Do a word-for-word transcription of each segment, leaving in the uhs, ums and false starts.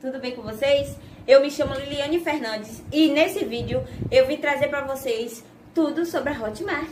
tudo bem com vocês? Eu me chamo Liliane Fernandes e nesse vídeo eu vim trazer para vocês tudo sobre a Hotmart.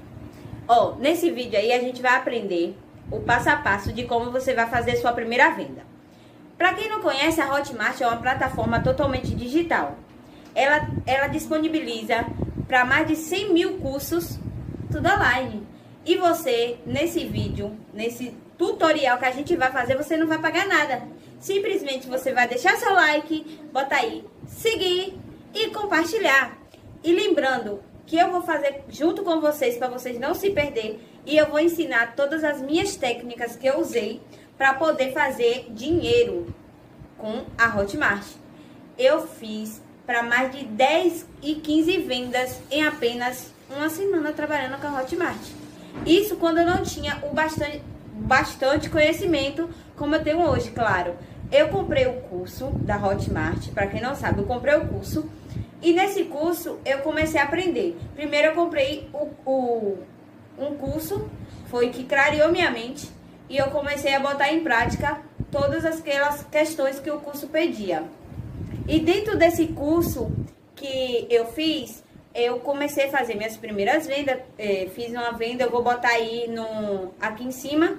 Ó, nesse vídeo aí a gente vai aprender o passo a passo de como você vai fazer sua primeira venda. Para quem não conhece, a Hotmart é uma plataforma totalmente digital. Ela, ela disponibiliza para mais de cem mil cursos, tudo online. E você, nesse vídeo, nesse tutorial que a gente vai fazer, você não vai pagar nada. Simplesmente você vai deixar seu like, botar aí, seguir e compartilhar. E lembrando que eu vou fazer junto com vocês, para vocês não se perder. E eu vou ensinar todas as minhas técnicas que eu usei para poder fazer dinheiro com a Hotmart. Eu fiz para mais de dez e quinze vendas em apenas uma semana trabalhando com a Hotmart. Isso quando eu não tinha o bastante, bastante conhecimento como eu tenho hoje, claro. Eu comprei o curso da Hotmart, para quem não sabe, eu comprei o curso. E nesse curso eu comecei a aprender. Primeiro eu comprei o, o, um curso, foi que clareou minha mente. E eu comecei a botar em prática todas aquelas questões que o curso pedia. E dentro desse curso que eu fiz, eu comecei a fazer minhas primeiras vendas. É, fiz uma venda, eu vou botar aí no, aqui em cima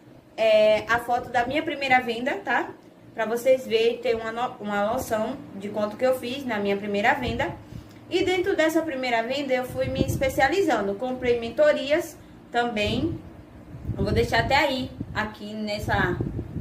é, a foto da minha primeira venda, tá? Pra vocês verem, ter uma, no, uma noção de quanto que eu fiz na minha primeira venda. E dentro dessa primeira venda eu fui me especializando. Comprei mentorias também. Eu vou deixar até aí, aqui nessa,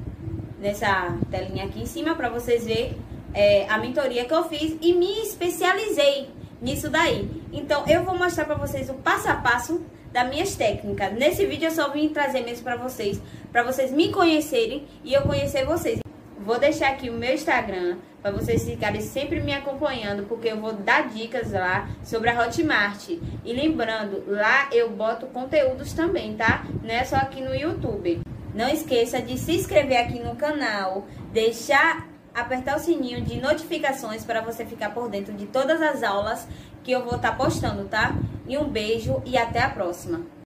nessa telinha aqui em cima, pra vocês verem é, a mentoria que eu fiz. E me especializei nisso daí. Então eu vou mostrar pra vocês o passo a passo das minhas técnicas. Nesse vídeo eu só vim trazer mesmo pra vocês, pra vocês me conhecerem e eu conhecer vocês. Vou deixar aqui o meu Instagram para vocês ficarem sempre me acompanhando, porque eu vou dar dicas lá sobre a Hotmart. E lembrando, lá eu boto conteúdos também, tá? Não é só aqui no YouTube. Não esqueça de se inscrever aqui no canal, deixar, apertar o sininho de notificações para você ficar por dentro de todas as aulas que eu vou estar postando, tá? E um beijo e até a próxima.